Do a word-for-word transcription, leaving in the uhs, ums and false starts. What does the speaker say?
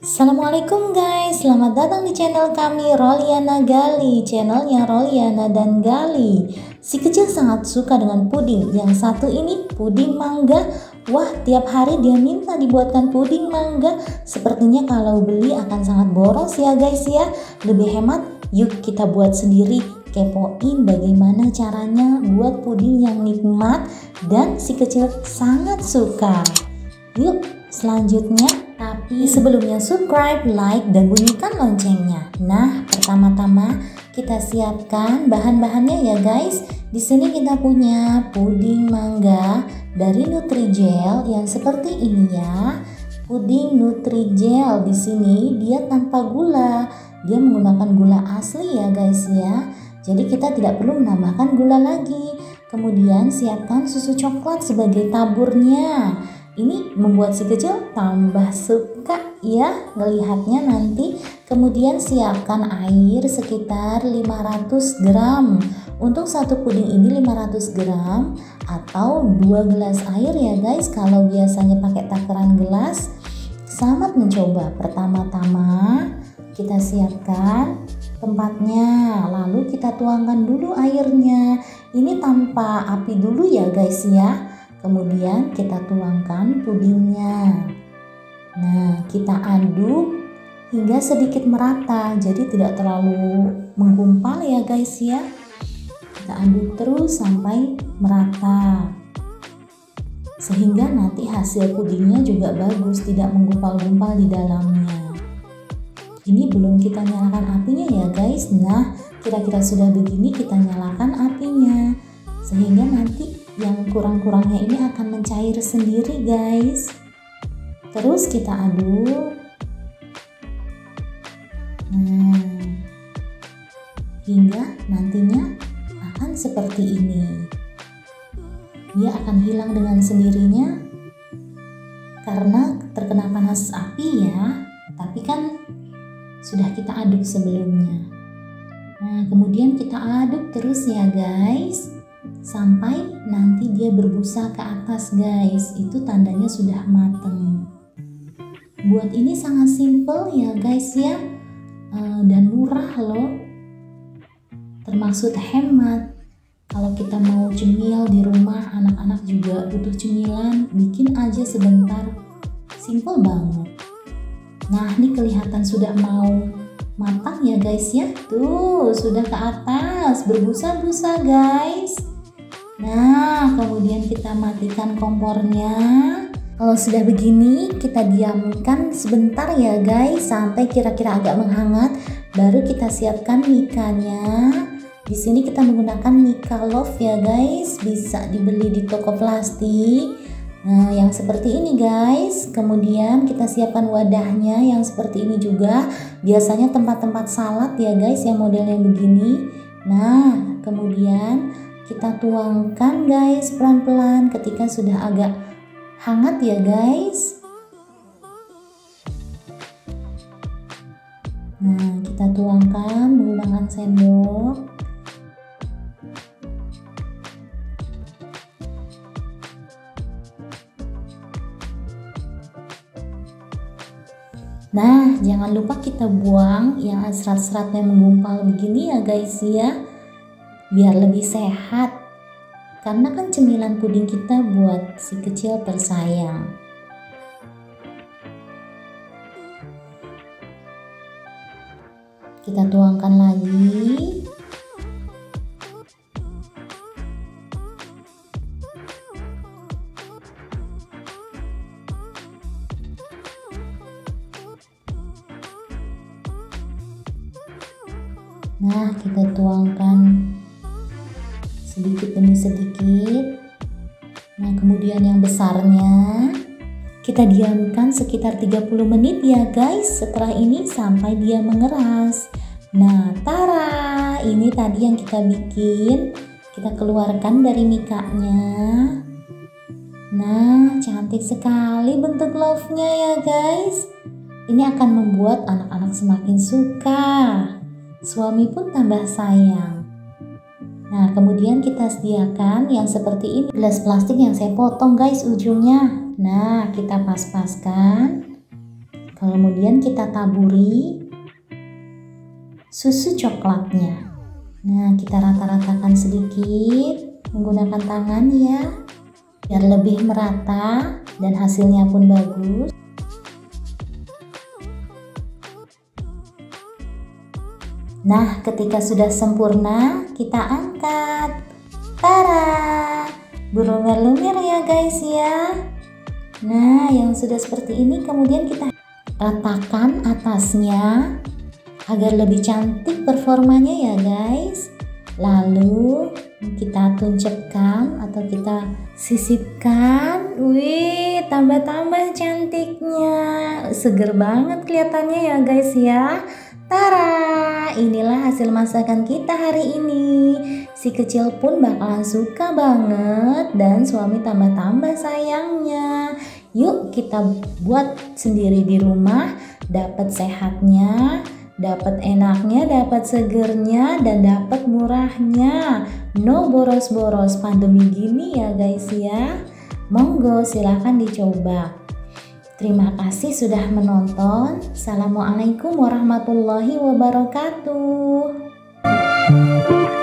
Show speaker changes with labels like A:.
A: Assalamualaikum guys, selamat datang di channel kami Roliana Gali, channelnya Roliana dan Gali. Si kecil sangat suka dengan puding. Yang satu ini puding mangga. Wah, tiap hari dia minta dibuatkan puding mangga. Sepertinya kalau beli akan sangat boros ya guys ya. Lebih hemat, yuk kita buat sendiri. Kepoin bagaimana caranya buat puding yang nikmat dan si kecil sangat suka. Yuk selanjutnya, tapi sebelumnya subscribe, like, dan bunyikan loncengnya. Nah, pertama-tama kita siapkan bahan-bahannya ya guys. Di sini kita punya puding mangga dari Nutrijel yang seperti ini ya. Puding Nutrijel di sini dia tanpa gula. Dia menggunakan gula asli ya guys ya. Jadi kita tidak perlu menambahkan gula lagi. Kemudian siapkan susu coklat sebagai taburnya. Ini membuat si kecil tambah suka ya ngelihatnya nanti. Kemudian siapkan air sekitar lima ratus gram. Untuk satu puding ini lima ratus gram atau dua gelas air ya guys. Kalau biasanya pakai takaran gelas, selamat mencoba. Pertama-tama kita siapkan tempatnya, lalu kita tuangkan dulu airnya. Ini tanpa api dulu ya guys ya. Kemudian kita tuangkan pudingnya. Nah, kita aduk hingga sedikit merata, jadi tidak terlalu menggumpal ya guys ya. Kita aduk terus sampai merata, sehingga nanti hasil pudingnya juga bagus, tidak menggumpal-gumpal di dalamnya. Ini belum kita nyalakan apinya ya guys. Nah, kira-kira sudah begini kita nyalakan apinya, sehingga nanti yang kurang-kurangnya ini akan mencair sendiri guys. Terus kita aduk. Nah, hingga nantinya akan seperti ini. Dia akan hilang dengan sendirinya karena terkena panas api ya. Tapi kan sudah kita aduk sebelumnya. Nah, kemudian kita aduk terus ya guys, sampai nanti dia berbusa ke atas guys. Itu tandanya sudah mateng. Buat ini sangat simple ya guys ya, e, dan murah loh, termasuk hemat. Kalau kita mau cemil di rumah, anak-anak juga butuh cemilan, bikin aja sebentar, simple banget. Nah, ini kelihatan sudah mau matang ya guys ya. Tuh, sudah ke atas, berbusa-busa guys. Nah, kemudian kita matikan kompornya. Kalau sudah begini, kita diamkan sebentar ya guys, sampai kira-kira agak menghangat. Baru kita siapkan mikanya. Di sini kita menggunakan Mika Love ya guys, bisa dibeli di toko plastik. Nah, yang seperti ini guys. Kemudian kita siapkan wadahnya yang seperti ini juga. Biasanya tempat-tempat salad ya guys yang modelnya begini. Nah, kemudian kita tuangkan guys pelan-pelan ketika sudah agak hangat ya guys. Nah, kita tuangkan menggunakan sendok. Nah, jangan lupa kita buang yang serat-seratnya menggumpal begini ya guys ya, biar lebih sehat. Karena kan cemilan puding kita buat si kecil tersayang. Kita tuangkan lagi. Nah, kita tuangkan sedikit demi sedikit. Nah, kemudian yang besarnya kita diamkan sekitar tiga puluh menit ya guys. Setelah ini sampai dia mengeras. Nah, tara, ini tadi yang kita bikin. Kita keluarkan dari mikanya. Nah, cantik sekali bentuk love-nya ya guys. Ini akan membuat anak-anak semakin suka. Suami pun tambah sayang. Nah, kemudian kita sediakan yang seperti ini, gelas plastik yang saya potong guys ujungnya. Nah, kita pas-paskan. Kemudian kita taburi susu coklatnya. Nah, kita rata-ratakan sedikit menggunakan tangan ya, biar lebih merata dan hasilnya pun bagus. Nah, ketika sudah sempurna, kita angkat. Tara, berlumer-lumer ya guys ya. Nah, yang sudah seperti ini kemudian kita ratakan atasnya agar lebih cantik performanya ya guys. Lalu kita tunjukkan atau kita sisipkan. Wih, tambah-tambah cantiknya. Seger banget kelihatannya ya guys ya. Tara, inilah hasil masakan kita hari ini. Si kecil pun bakalan suka banget dan suami tambah-tambah sayangnya. Yuk kita buat sendiri di rumah, dapat sehatnya, dapat enaknya, dapat segernya, dan dapat murahnya. No boros-boros pandemi gini ya guys ya. Monggo silahkan dicoba. Terima kasih sudah menonton. Assalamualaikum warahmatullahi wabarakatuh.